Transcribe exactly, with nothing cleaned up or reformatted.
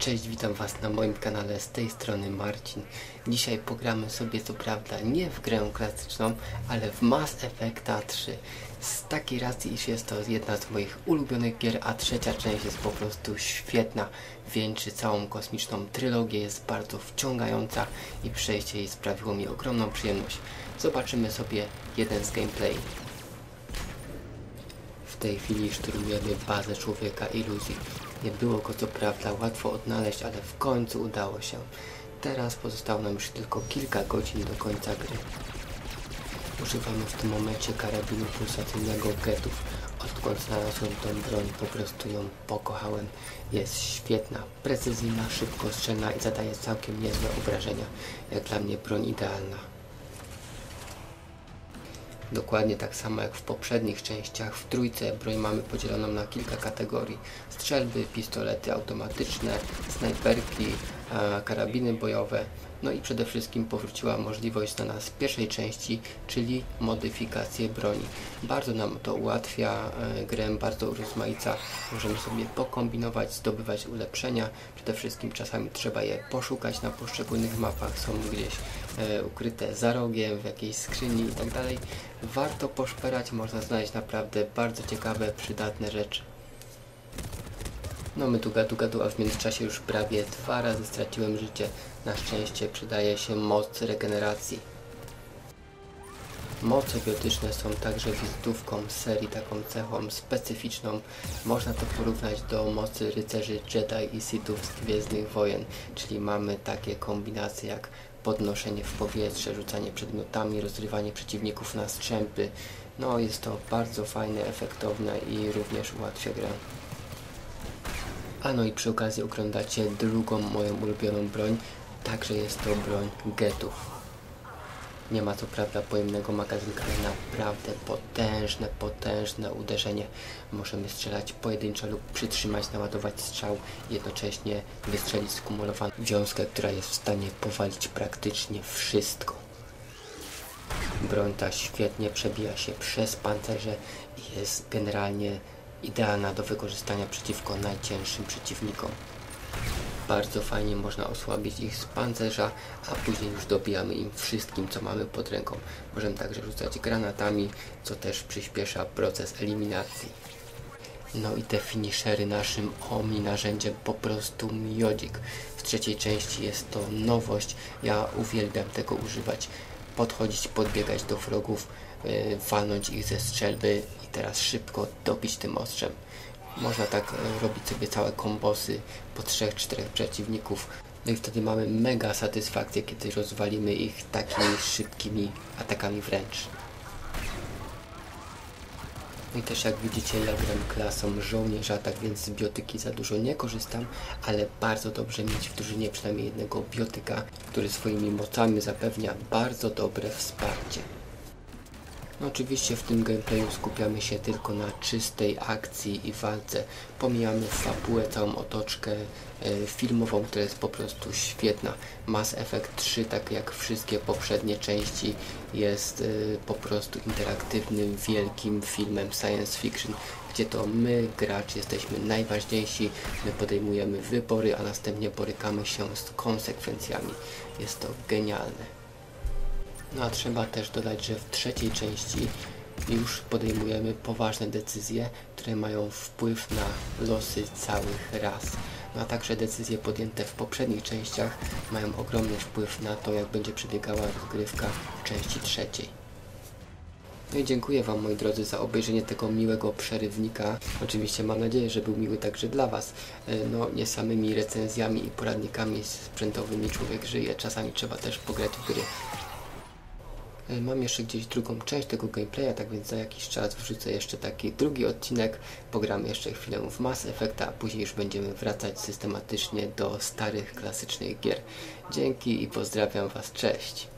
Cześć, witam Was na moim kanale, z tej strony Marcin. Dzisiaj pogramy sobie co prawda nie w grę klasyczną, ale w Mass Effecta trzy. Z takiej racji, iż jest to jedna z moich ulubionych gier, a trzecia część jest po prostu świetna. Wieńczy całą kosmiczną trylogię, jest bardzo wciągająca i przejście jej sprawiło mi ogromną przyjemność. Zobaczymy sobie jeden z gameplay. W tej chwili szturmujemy bazę człowieka iluzji. Nie było go co prawda łatwo odnaleźć, ale w końcu udało się. Teraz pozostało nam już tylko kilka godzin do końca gry. Używamy w tym momencie karabinu pulsacyjnego Getów. Odkąd znalazłem tą broń, po prostu ją pokochałem. Jest świetna, precyzyjna, szybkostrzelna i zadaje całkiem niezłe obrażenia. Jak dla mnie broń idealna. Dokładnie tak samo jak w poprzednich częściach, w trójce broń mamy podzieloną na kilka kategorii. Strzelby, pistolety automatyczne, snajperki, e, karabiny bojowe. No i przede wszystkim powróciła możliwość znana z pierwszej części, czyli modyfikację broni. Bardzo nam to ułatwia e, grę, bardzo urozmaica. Możemy sobie pokombinować, zdobywać ulepszenia. Przede wszystkim czasami trzeba je poszukać na poszczególnych mapach, są gdzieś e, ukryte za rogiem, w jakiejś skrzyni i tak dalej. Warto poszperać, można znaleźć naprawdę bardzo ciekawe, przydatne rzeczy. No my tu gadu gadu, a w międzyczasie już prawie dwa razy straciłem życie. Na szczęście przydaje się moc regeneracji. Moce biotyczne są także wizytówką serii, taką cechą specyficzną. Można to porównać do mocy rycerzy Jedi i Sithów z Gwiezdnych Wojen, czyli mamy takie kombinacje jak podnoszenie w powietrze, rzucanie przedmiotami, rozrywanie przeciwników na strzępy. No jest to bardzo fajne, efektowne i również ułatwia grę. A no i przy okazji oglądacie drugą moją ulubioną broń, także jest to broń Getów. Nie ma co prawda pojemnego magazynka, ale naprawdę potężne, potężne uderzenie. Możemy strzelać pojedynczo lub przytrzymać, naładować strzał, jednocześnie wystrzelić skumulowaną wiązkę, która jest w stanie powalić praktycznie wszystko. Broń ta świetnie przebija się przez pancerze i jest generalnie idealna do wykorzystania przeciwko najcięższym przeciwnikom. Bardzo fajnie można osłabić ich z pancerza, a później już dobijamy im wszystkim, co mamy pod ręką. Możemy także rzucać granatami, co też przyspiesza proces eliminacji. No i te finishery naszym omni narzędziem po prostu miodzik. W trzeciej części jest to nowość, ja uwielbiam tego używać. Podchodzić, podbiegać do wrogów, yy, walnąć ich ze strzelby i teraz szybko dobić tym ostrzem. Można tak yy, robić sobie całe kombosy po trzech, czterech przeciwników. No i wtedy mamy mega satysfakcję, kiedy rozwalimy ich takimi szybkimi atakami wręcz. No i też jak widzicie, ja gram klasą żołnierza, tak więc z biotyki za dużo nie korzystam, ale bardzo dobrze mieć w drużynie przynajmniej jednego biotyka, który swoimi mocami zapewnia bardzo dobre wsparcie. No oczywiście w tym gameplayu skupiamy się tylko na czystej akcji i walce. Pomijamy fabułę, całą otoczkę e, filmową, która jest po prostu świetna. Mass Effect trzy, tak jak wszystkie poprzednie części, jest e, po prostu interaktywnym, wielkim filmem science fiction, gdzie to my, gracz, jesteśmy najważniejsi, my podejmujemy wybory, a następnie borykamy się z konsekwencjami. Jest to genialne. No a trzeba też dodać, że w trzeciej części już podejmujemy poważne decyzje, które mają wpływ na losy całych ras. No a także decyzje podjęte w poprzednich częściach mają ogromny wpływ na to, jak będzie przebiegała rozgrywka w części trzeciej. No i dziękuję Wam, moi drodzy, za obejrzenie tego miłego przerywnika. Oczywiście mam nadzieję, że był miły także dla Was. No nie samymi recenzjami i poradnikami sprzętowymi człowiek żyje, czasami trzeba też pograć w gry. Mam jeszcze gdzieś drugą część tego gameplaya, tak więc za jakiś czas wrzucę jeszcze taki drugi odcinek. Pogramy jeszcze chwilę w Mass Effecta, a później już będziemy wracać systematycznie do starych, klasycznych gier. Dzięki i pozdrawiam Was, cześć!